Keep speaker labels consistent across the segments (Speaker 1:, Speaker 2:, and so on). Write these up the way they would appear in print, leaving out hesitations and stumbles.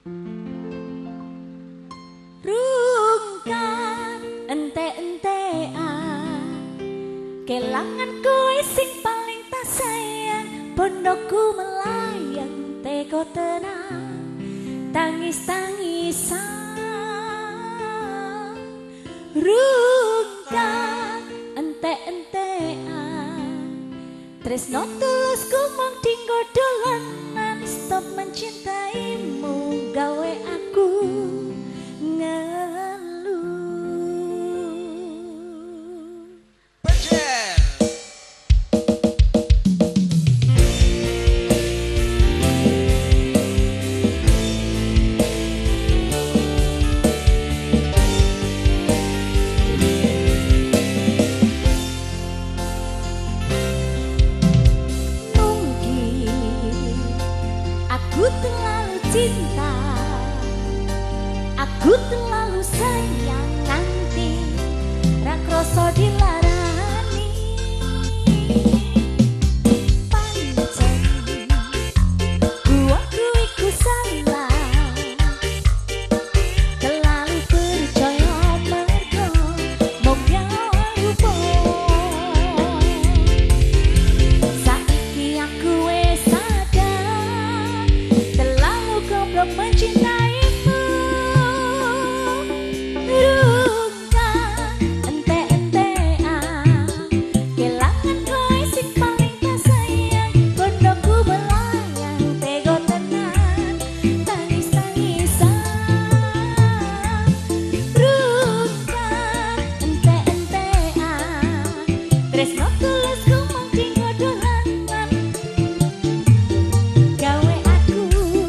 Speaker 1: Rungkat ente-entean kelangan kowe sing paling tak sayang, pondokku melayang teko tenang tangis-tangisan. Rungkat ente-entean tresno tulusku mung dinggo dolanan, stop mencintaimu gawe aku cinta, aku terlalu sayang nanti rak rasa dilarani. Pancen aku iku salah, terlalu percaya mergo mung rupa. Saiki aku wis sadar goblok mencintaimu. Rungkat ente-entean kelangan kowe sing paling tak sayang, pondokku melayang tego tenan tangis-tangisan. Rungkat ente-entean tresno tulusku mung dinggo dolanan gawe aku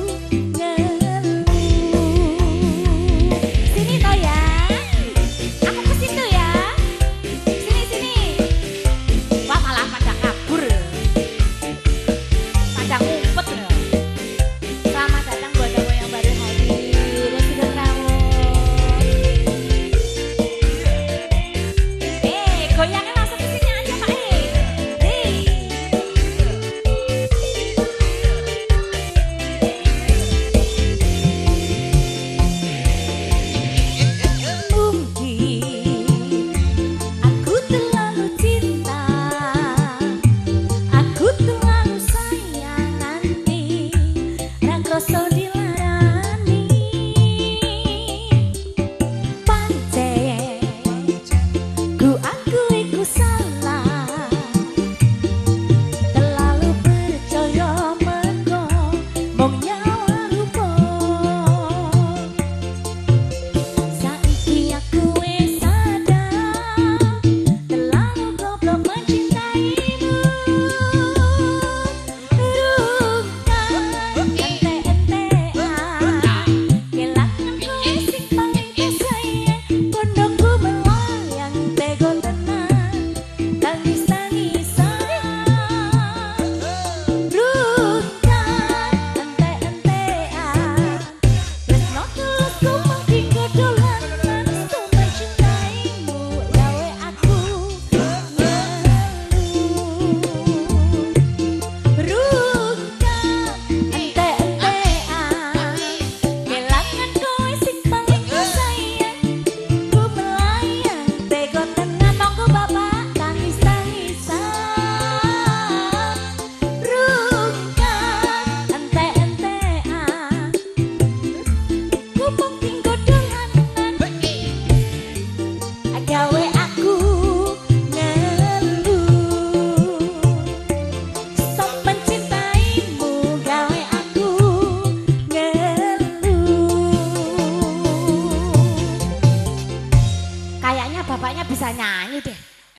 Speaker 1: gawe aku ngeluh, stop mencintaimu gawe aku ngeluh. Kayaknya bapaknya bisa nyanyi.